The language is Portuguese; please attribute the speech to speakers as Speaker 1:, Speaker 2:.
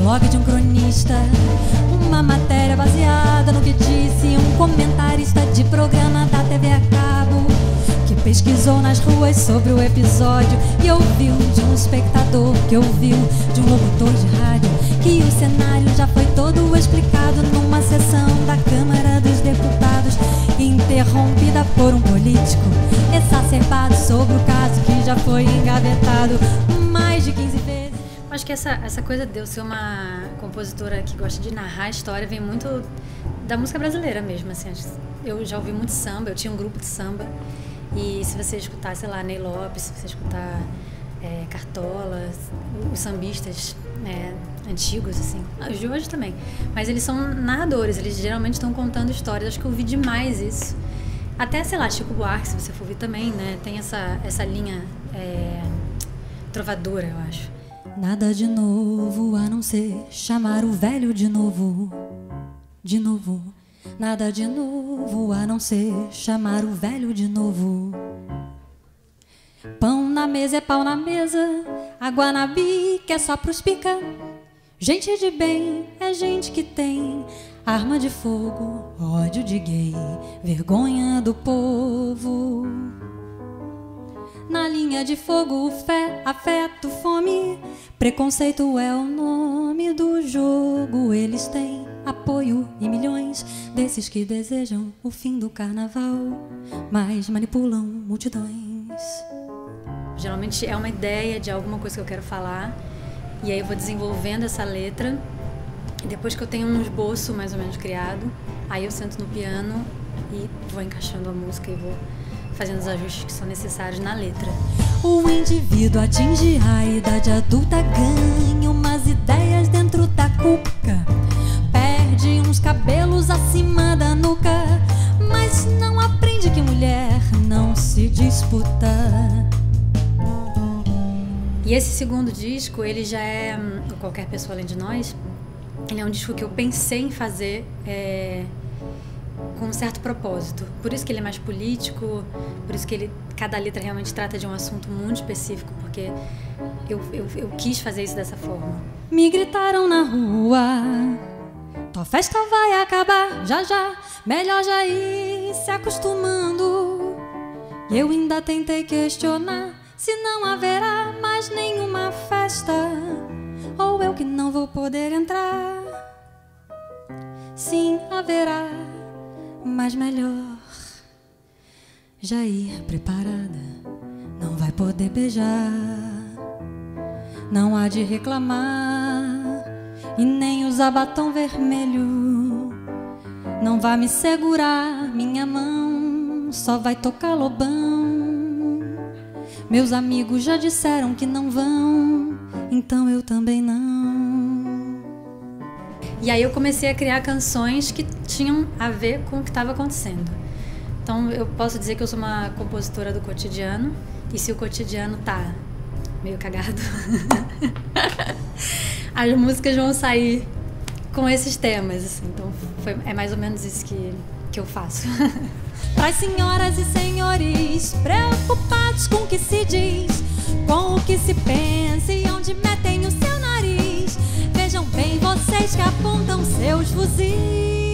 Speaker 1: blog de um cronista, uma matéria baseada no que disse um comentarista de programa da TV a cabo, que pesquisou nas ruas sobre o episódio e ouviu de um espectador, que ouviu de um locutor de rádio, que o cenário já foi todo explicado numa sessão da Câmara dos Deputados, interrompida por um político exacerbado sobre o caso que já foi engavetado mais de 15 vezes.
Speaker 2: Acho que essa coisa de eu ser uma compositora que gosta de narrar a história vem muito da música brasileira mesmo, assim. Eu já ouvi muito samba, eu tinha um grupo de samba, e se você escutar, sei lá, Ney Lopes, se você escutar Cartola, os sambistas antigos, assim, os de hoje também, mas eles são narradores, eles geralmente estão contando histórias. Acho que eu ouvi demais isso. Até, sei lá, Chico Buarque, se você for ouvir também, né, tem essa linha trovadora, eu acho.
Speaker 1: Nada de novo a não ser chamar o velho de novo, de novo. Nada de novo a não ser chamar o velho de novo. Pão na mesa é pau na mesa, água na bica é só pros pica. Gente de bem é gente que tem arma de fogo, ódio de gay, vergonha do povo. Na linha de fogo, fé, afeto, fome, preconceito é o nome do jogo. Eles têm apoio e milhões desses que desejam o fim do carnaval, mas manipulam multidões.
Speaker 2: Geralmente é uma ideia de alguma coisa que eu quero falar, e aí eu vou desenvolvendo essa letra, e depois que eu tenho um esboço mais ou menos criado, aí eu sento no piano e vou encaixando a música e vou fazendo os ajustes que são necessários na letra.
Speaker 1: O indivíduo atinge a idade adulta, ganha umas ideias dentro da cuca, perde uns cabelos acima da nuca, mas não aprende que mulher não se disputa.
Speaker 2: E esse segundo disco, ele já é, Qualquer Pessoa Além de Nós, ele é um disco que eu pensei em fazer com um certo propósito. Por isso que ele é mais político, por isso que cada letra realmente trata de um assunto muito específico, porque eu quis fazer isso dessa forma.
Speaker 1: Me gritaram na rua, tua festa vai acabar já já, melhor já ir se acostumando. E eu ainda tentei questionar se não haverá mais nenhuma festa, ou eu que não vou poder entrar. Sim, haverá, mas melhor já ir preparada, não vai poder beijar, não há de reclamar e nem usar batom vermelho. Não vai me segurar minha mão, só vai tocar Lobão. Meus amigos já disseram que não vão, então eu também não.
Speaker 2: E aí eu comecei a criar canções que tinham a ver com o que estava acontecendo. Então eu posso dizer que eu sou uma compositora do cotidiano, e se o cotidiano tá meio cagado, as músicas vão sair com esses temas, assim. Então é mais ou menos isso que eu faço.
Speaker 1: Para as senhoras e senhores preocupados com o que se diz, com o que se pensa e onde metem o seu nariz, vejam bem vocês que apontam seus fuzis.